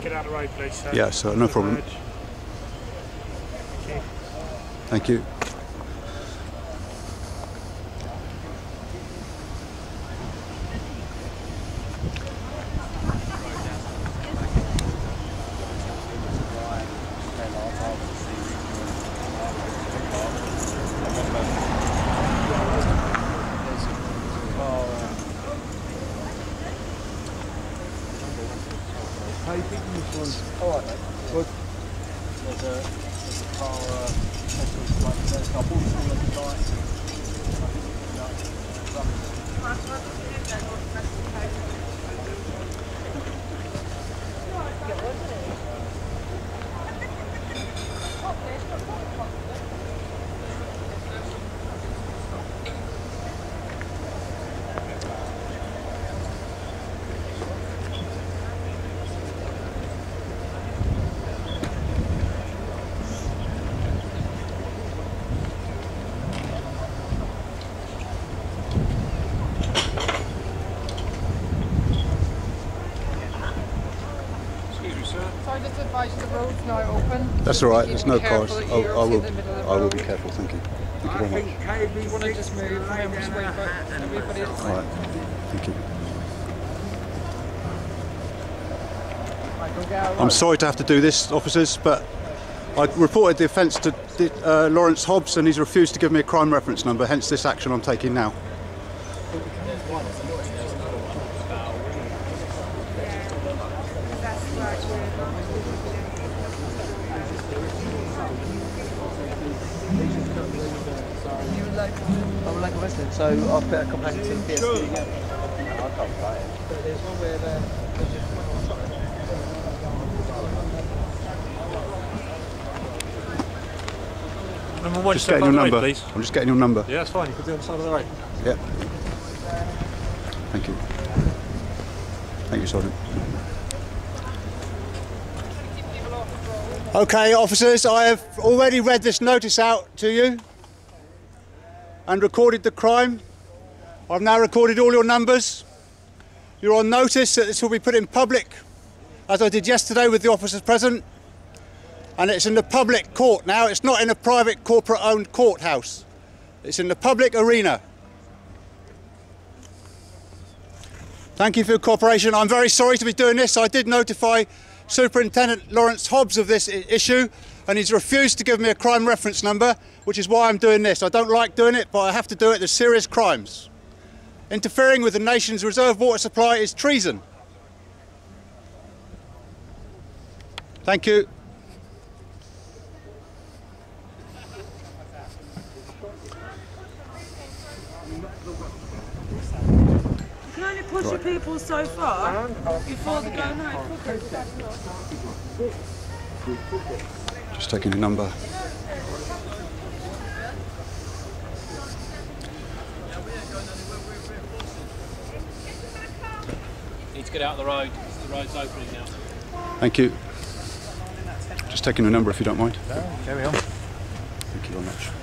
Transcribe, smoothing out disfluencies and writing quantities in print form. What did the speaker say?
get out of the road, please, sir. Yeah, sir, no problem. Thank you. How are you thinking this one? Alright, mate. Good. There's a car, I bought it all of the lights. Sorry, just advise you the road's now open. That's all right. There's no cars. I I will be careful. Thank you. Thank you very much. You want to just move? Remember, just wait for everybody else. All right. Thank you. I'm sorry to have to do this, officers, but I reported the offence to Lawrence Hobbs, and he's refused to give me a crime reference number. Hence this action I'm taking now. I'm a local resident, so I've put a complaint to PSD. I can't write it. But there's one where Just getting your number. Please. I'm just getting your number. Yeah, that's fine. You can do it on the side of the road. Yeah. Thank you. Thank you, Sergeant. Okay, officers, I have already read this notice out to you and recorded the crime. I've now recorded all your numbers. You're on notice that this will be put in public, as I did yesterday with the officers present. And it's in the public court now. It's not in a private corporate-owned courthouse. It's in the public arena. Thank you for your cooperation. I'm very sorry to be doing this. I did notify Superintendent Lawrence Hobbs of this issue, and he's refused to give me a crime reference number, which is why I'm doing this. I don't like doing it, but I have to do it. There's serious crimes. Interfering with the nation's reserve water supply is treason. Thank you. You can only push your people so far before they go no. Just taking the number. Need to get out of the road. The road's opening now. Thank you. Just taking the number if you don't mind. No, carry on. Thank you very much.